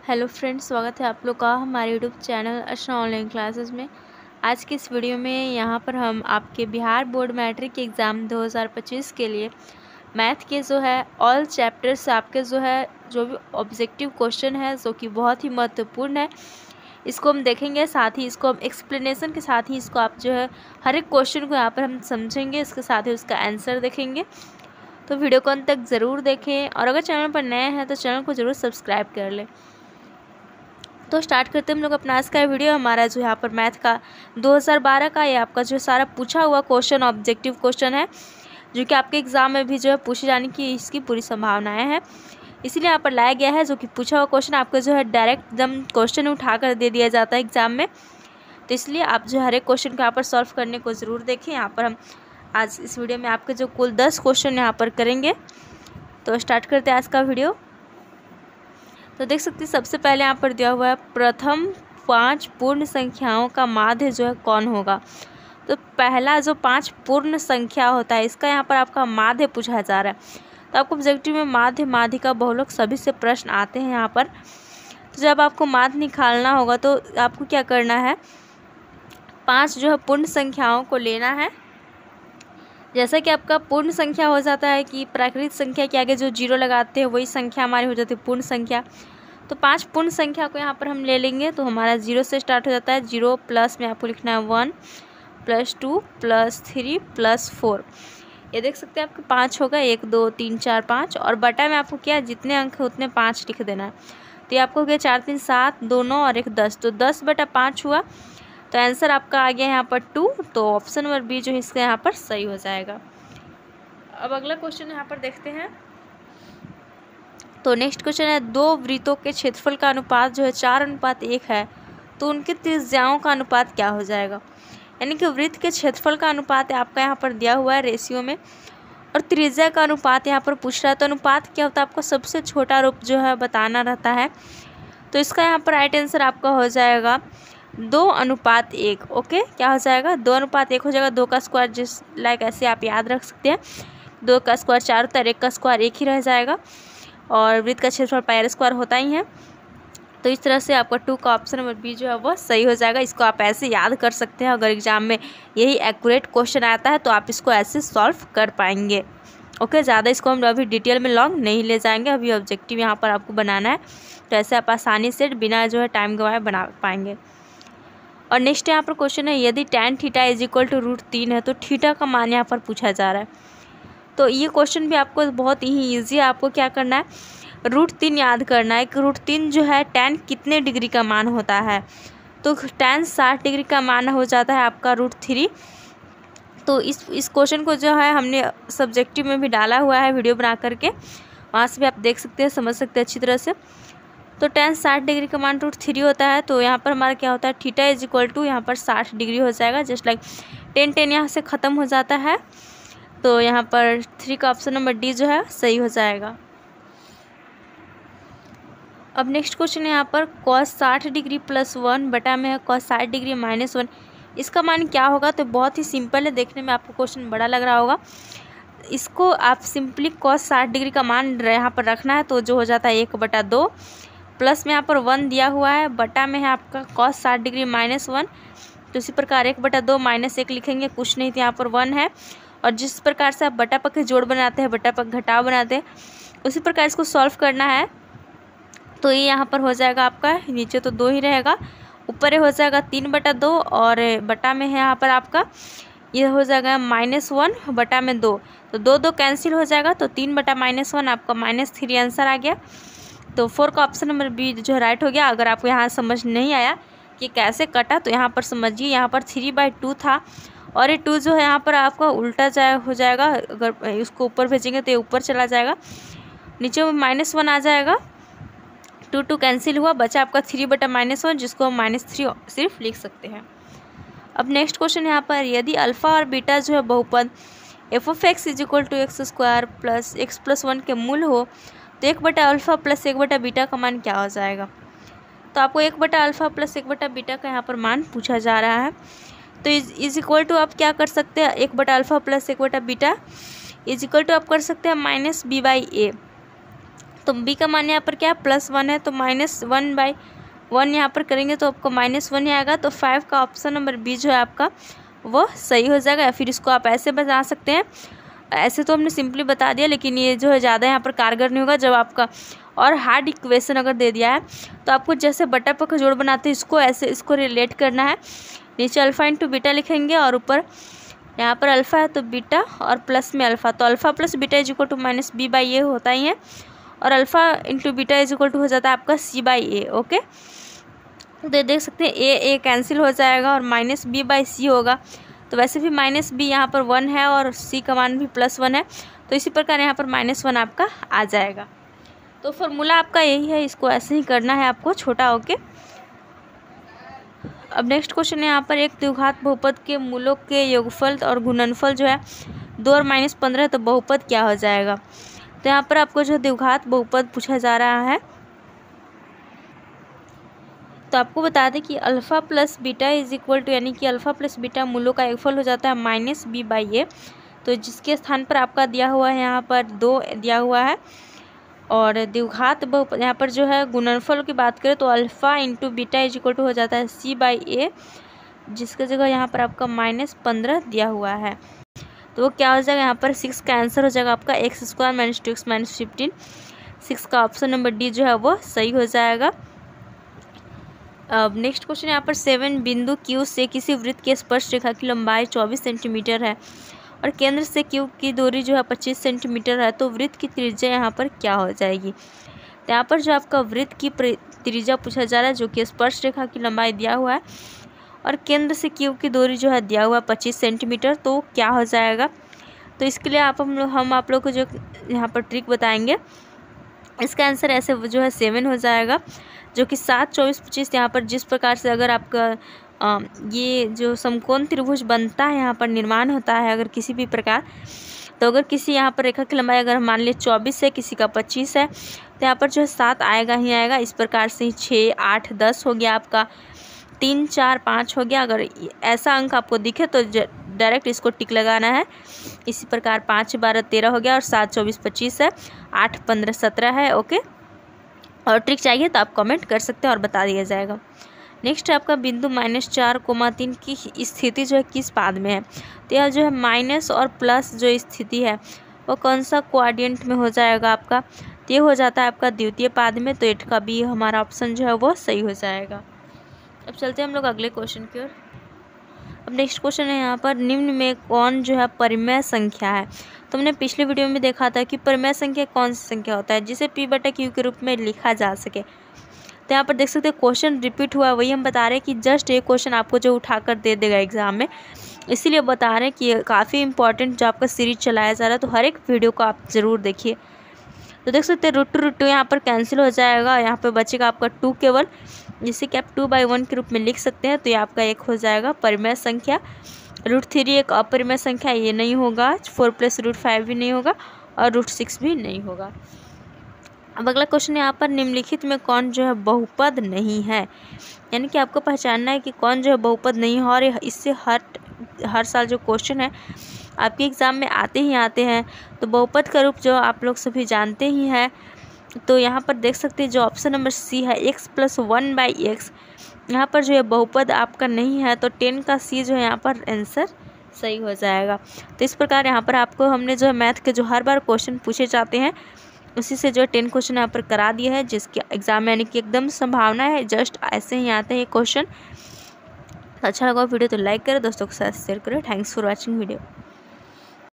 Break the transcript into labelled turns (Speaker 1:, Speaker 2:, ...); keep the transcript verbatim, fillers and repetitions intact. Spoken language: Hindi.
Speaker 1: हेलो फ्रेंड्स, स्वागत है आप लोग का हमारे YouTube channel Archana online classes में। आज की इस वीडियो में यहाँ पर हम आपके बिहार बोर्ड मैट्रिक एग्ज़ाम दो हज़ार पच्चीस के लिए मैथ के जो है ऑल चैप्टर्स आपके जो है जो भी ऑब्जेक्टिव क्वेश्चन है जो कि बहुत ही महत्वपूर्ण है, इसको हम देखेंगे। साथ ही इसको हम एक्सप्लेनेशन के साथ ही इसको आप जो है हर एक क्वेश्चन को यहाँ पर हम समझेंगे, इसके साथ ही उसका आंसर देखेंगे। तो वीडियो को अंत तक ज़रूर देखें और अगर चैनल पर नए हैं तो चैनल को ज़रूर सब्सक्राइब कर लें। तो स्टार्ट करते हैं हम लोग अपना आज का वीडियो। हमारा जो यहाँ पर मैथ का दो हज़ार बारह का ये आपका जो सारा पूछा हुआ क्वेश्चन ऑब्जेक्टिव क्वेश्चन है, जो कि आपके एग्ज़ाम में भी जो है पूछे जाने की इसकी पूरी संभावनाएं हैं, इसीलिए यहाँ पर लाया गया है। जो कि पूछा हुआ क्वेश्चन आपका जो है डायरेक्ट एकदम क्वेश्चन उठा कर दे दिया जाता है एग्ज़ाम में, तो इसलिए आप जो हर एक क्वेश्चन को यहाँ पर सॉल्व करने को ज़रूर देखें। यहाँ पर हम आज इस वीडियो में आपके जो कुल दस क्वेश्चन यहाँ पर करेंगे। तो स्टार्ट करते हैं आज का वीडियो। तो देख सकते हैं सबसे पहले यहाँ पर दिया हुआ है प्रथम पांच पूर्ण संख्याओं का माध्य जो है कौन होगा। तो पहला जो पांच पूर्ण संख्या होता है इसका यहाँ पर आपका माध्य पूछा जा रहा है। तो आपको ऑब्जेक्टिव में माध्य माध्यिका बहुलक सभी से प्रश्न आते हैं यहाँ पर। तो जब आपको माध्य निकालना होगा तो आपको क्या करना है, पाँच जो है पूर्ण संख्याओं को लेना है। जैसा कि आपका पूर्ण संख्या हो जाता है कि प्राकृतिक संख्या के आगे जो जीरो लगाते हैं वही संख्या हमारी हो जाती है पूर्ण संख्या। तो पांच पूर्ण संख्या को यहाँ पर हम ले लेंगे तो हमारा जीरो से स्टार्ट हो जाता है। जीरो प्लस में आपको लिखना है one plus two plus three plus four. ये देख सकते हैं आपके पाँच होगा, एक दो तीन चार पाँच, और बटा में आपको क्या जितने अंक है उतने पाँच लिख देना है। तो ये आपको हो गया चार तीन सात, दो नौ और एक दस, तो दस बटा पाँच हुआ। तो आंसर आपका आ गया यहाँ पर टू। तो ऑप्शन नंबर बी जो है इसका यहाँ पर सही हो जाएगा। अब अगला क्वेश्चन यहाँ पर देखते हैं। तो नेक्स्ट क्वेश्चन है दो वृत्तों के क्षेत्रफल का अनुपात जो है चार अनुपात एक है, तो उनके त्रिज्याओं का अनुपात क्या हो जाएगा। यानी कि वृत्त के क्षेत्रफल का अनुपात आपका यहाँ पर दिया हुआ है रेशियो में, और त्रिज्या का अनुपात यहाँ पर पूछ रहा है। तो अनुपात क्या होता है, आपको सबसे छोटा रूप जो है बताना रहता है। तो इसका यहाँ पर राइट आंसर आपका हो जाएगा दो अनुपात एक। ओके, क्या हो जाएगा, दो अनुपात एक हो जाएगा। दो का स्क्वायर जिस लाइक ऐसे आप याद रख सकते हैं, दो का स्क्वायर चार होता है, एक का स्क्वायर एक ही रह जाएगा, और वृत्त का क्षेत्रफल पाई स्क्वायर होता ही है। तो इस तरह से आपका टू का ऑप्शन नंबर बी जो है वह सही हो जाएगा। इसको आप ऐसे याद कर सकते हैं, अगर एग्जाम में यही एक्यूरेट क्वेश्चन आता है तो आप इसको ऐसे सॉल्व कर पाएंगे। ओके, ज़्यादा इसको हम अभी डिटेल में लॉन्ग नहीं ले जाएंगे, अभी ऑब्जेक्टिव यहाँ पर आपको बनाना है, तो ऐसे आप आसानी से बिना जो है टाइम गंवाए बना पाएंगे। और नेक्स्ट यहाँ पर क्वेश्चन है यदि tan theta is equal to root तीन है तो थीटा का मान यहाँ पर पूछा जा रहा है। तो ये क्वेश्चन भी आपको बहुत ही ईजी है। आपको क्या करना है, रूट तीन याद करना है कि रूट तीन जो है टैन कितने डिग्री का मान होता है। तो टैन साठ डिग्री का मान हो जाता है आपका रूट थ्री। तो इस इस क्वेश्चन को जो है हमने सब्जेक्टिव में भी डाला हुआ है वीडियो बना करके, वहाँ से भी आप देख सकते हैं, समझ सकते हैं अच्छी तरह से। तो टेन साठ डिग्री का मान रूट थ्री होता है। तो यहाँ पर हमारा क्या होता है, थीटा इज इक्वल टू यहाँ पर साठ डिग्री हो जाएगा। जस्ट लाइक टेन टेन यहाँ से ख़त्म हो जाता है, तो यहाँ पर थ्री का ऑप्शन नंबर डी जो है सही हो जाएगा। अब नेक्स्ट क्वेश्चन है यहाँ पर कॉस साठ डिग्री प्लस वन बटा में है कॉस साठ डिग्री माइनस वन, इसका मान क्या होगा। तो बहुत ही सिंपल है, देखने में आपको क्वेश्चन बड़ा लग रहा होगा। इसको आप सिंपली कॉस साठ डिग्री का मान यहाँ पर रखना है, तो जो हो जाता है एक बटा दो, प्लस में यहाँ पर वन दिया हुआ है, बटा में है आपका कॉस साठ डिग्री माइनस वन। तो इसी प्रकार एक बटा दो माइनस एक लिखेंगे, कुछ नहीं तो यहाँ पर वन है। और जिस प्रकार से आप बटा पक के जोड़ बनाते हैं, बटा पक घटाव बनाते हैं, उसी प्रकार इसको सॉल्व करना है। तो ये यहाँ पर हो जाएगा आपका, नीचे तो दो ही रहेगा, ऊपर हो जाएगा तीन बटा दो, और बटा में है यहाँ पर आपका ये हो जाएगा माइनस वन बटा में दो, तो दो दो कैंसिल हो जाएगा। तो तीन बटा माइनस वन आपका माइनस थ्री आंसर आ गया। तो फोर का ऑप्शन नंबर बी जो है राइट हो गया। अगर आपको यहाँ समझ नहीं आया कि कैसे कटा, तो यहाँ पर समझिए, यहाँ पर थ्री बाई टू था, और ये टू जो है यहाँ पर आपका उल्टा जाए हो जाएगा। अगर इसको ऊपर भेजेंगे तो ये ऊपर चला जाएगा, नीचे में माइनस वन आ जाएगा, टू टू कैंसिल हुआ, बचा आपका थ्री बटा माइनस वन, जिसको हम माइनस थ्री सिर्फ लिख सकते हैं। अब नेक्स्ट क्वेश्चन यहाँ पर यदि अल्फ़ा और बीटा जो है बहुपद F of X is equal to X square plus X plus one के मूल हो, तो एक बटा अल्फ़ा प्लस एक बटा बीटा का मान क्या हो जाएगा। तो आपको एक बटा अल्फ़ा प्लस एक बटा बीटा का यहाँ पर मान पूछा जा रहा है। तो इज इज इक्वल टू आप क्या कर सकते हैं, एक बटा अल्फ़ा प्लस एक बटा बीटा इज इक्वल टू आप कर सकते हैं माइनस बी बाई ए। तो बी का मान यहाँ पर क्या है, प्लस वन है, तो माइनस वन बाई वन यहाँ पर करेंगे तो आपको माइनस वन ही आएगा। तो फाइव का ऑप्शन नंबर बी जो है आपका वो सही हो जाएगा। या फिर इसको आप ऐसे बता सकते हैं, ऐसे तो हमने सिंपली बता दिया, लेकिन ये जो है ज़्यादा यहाँ पर कारगर नहीं होगा। जब आपका और हार्ड इक्वेशन अगर दे दिया है तो आपको जैसे बटा पर का जोड़ बनाते हैं इसको ऐसे इसको रिलेट करना है। नीचे अल्फ़ा इंटू बीटा लिखेंगे और ऊपर यहाँ पर अल्फ़ा है तो बीटा और प्लस में अल्फ़ा, तो alpha plus beta is equal to minus B by A होता ही है, और alpha into beta is equal to हो जाता है आपका सी बाई ए। ओके, तो देख सकते हैं ए ए कैंसिल हो जाएगा और माइनस बी बाई सी होगा। तो वैसे भी माइनस बी यहाँ पर वन है और सी का मान भी प्लस वन है, तो इसी प्रकार यहाँ पर माइनस वन आपका आ जाएगा। तो फॉर्मूला आपका यही है, इसको ऐसे ही करना है आपको छोटा ओके। अब नेक्स्ट क्वेश्चन है यहाँ पर, एक द्विघात बहुपद के मूलों के योगफल और गुणनफल जो है दो और माइनस पंद्रह, तो बहुपद क्या हो जाएगा। तो यहाँ पर आपको जो द्विघात बहुपद पूछा जा रहा है, तो आपको बता दें कि alpha plus beta is equal to, यानी कि अल्फ़ा प्लस बीटा मूलों का योगफल हो जाता है माइनस बी बाई ए। तो जिसके स्थान पर आपका दिया हुआ है यहाँ पर दो दिया हुआ है, और द्विघात बहुपद यहाँ पर जो है गुणनफल की बात करें तो alpha into beta is equal to हो जाता है सी बाई ए, जिसके जगह यहाँ पर आपका माइनस पंद्रह दिया हुआ है। तो वो क्या हो जाएगा, यहाँ पर सिक्स का आंसर हो जाएगा आपका X square minus two X minus fifteen. Six का ऑप्शन नंबर डी जो है वो सही हो जाएगा। अब नेक्स्ट क्वेश्चन यहाँ पर, सेवन बिंदु क्यू से किसी वृत्त के स्पर्श रेखा की लंबाई चौबीस सेंटीमीटर है और केंद्र से क्यू की दूरी जो है पच्चीस सेंटीमीटर है, तो वृत्त की त्रिज्या यहाँ पर क्या हो जाएगी। तो यहाँ पर जो आपका वृत्त की त्रिज्या पूछा जा रहा है, जो कि स्पर्श रेखा की लंबाई दिया हुआ है और केंद्र से क्यू की दूरी जो है दिया हुआ है पच्चीस सेंटीमीटर, तो क्या हो जाएगा। तो इसके लिए आप हम हम आप लोग को जो यहाँ पर ट्रिक बताएंगे, इसका आंसर ऐसे जो है सेवन हो जाएगा, जो कि सात चौबीस पच्चीस यहाँ पर जिस प्रकार से अगर आपका आ, ये जो समकोण त्रिभुज बनता है यहाँ पर निर्माण होता है अगर किसी भी प्रकार, तो अगर किसी यहाँ पर रेखा की लंबाई अगर मान लीजिए चौबीस है, किसी का पच्चीस है, तो यहाँ पर जो है सात आएगा ही आएगा। इस प्रकार से छः आठ दस हो गया आपका, तीन चार पाँच हो गया। अगर ऐसा अंक आपको दिखे तो डायरेक्ट इसको टिक लगाना है। इसी प्रकार पाँच बारह तेरह हो गया और सात चौबीस पच्चीस है, आठ पंद्रह सत्रह है। ओके, और ट्रिक चाहिए तो आप कमेंट कर सकते हैं और बता दिया जाएगा। नेक्स्ट है आपका बिंदु माइनस चार कोमा तीन की स्थिति जो है किस पाद में है। तो यह जो है माइनस और प्लस जो स्थिति है वो कौन सा क्वाड्रेंट में हो जाएगा आपका, तो ये हो जाता है आपका द्वितीय पाद में। तो एट का बी हमारा ऑप्शन जो है वो सही हो जाएगा। अब चलते हैं हम लोग अगले क्वेश्चन की ओर। अब नेक्स्ट क्वेश्चन है यहाँ पर, निम्न में कौन जो है परिमेय संख्या है। तो हमने पिछले वीडियो में देखा था कि परिमेय संख्या कौन सी संख्या होता है जिसे पी बटा क्यू के रूप में लिखा जा सके। तो यहाँ पर देख सकते हैं क्वेश्चन रिपीट हुआ, वही हम बता रहे हैं कि जस्ट एक क्वेश्चन आपको जो उठा कर दे देगा एग्जाम में, इसीलिए बता रहे हैं कि काफ़ी इंपॉर्टेंट जो आपका सीरीज चलाया जा रहा है, तो हर एक वीडियो को आप ज़रूर देखिए। तो देख सकते हैं रूट टू रूट टू यहाँ पर कैंसिल हो जाएगा, यहाँ पर बचेगा आपका टू केवल, जिसे कि आप टू बाई वन के रूप में लिख सकते हैं। तो ये आपका एक हो जाएगा परिमेय संख्या। रूट थ्री एक अपरिमेय संख्या, ये नहीं होगा। फोर प्लस रूट फाइव भी नहीं होगा और रूट सिक्स भी नहीं होगा। अब अगला क्वेश्चन यहाँ पर, निम्नलिखित में कौन जो है बहुपद नहीं है, यानी कि आपको पहचानना है कि कौन जो है बहुपद नहीं है। और इससे हर हर साल जो क्वेश्चन है आपके एग्ज़ाम में आते ही आते हैं। तो बहुपद का रूप जो आप लोग सभी जानते ही हैं। तो यहाँ पर देख सकते हैं जो ऑप्शन नंबर सी है X plus one by X, यहाँ पर जो है बहुपद आपका नहीं है। तो टेन का सी जो है यहाँ पर आंसर सही हो जाएगा। तो इस प्रकार यहाँ पर आपको हमने जो है मैथ के जो हर बार क्वेश्चन पूछे जाते हैं उसी से जो है टेन क्वेश्चन यहाँ पर करा दिया है, जिसके एग्जाम में यानी कि एकदम संभावना है जस्ट ऐसे ही आते हैं क्वेश्चन। अच्छा लगा वीडियो तो लाइक करें, दोस्तों के साथ शेयर करें। Thanks for watching video.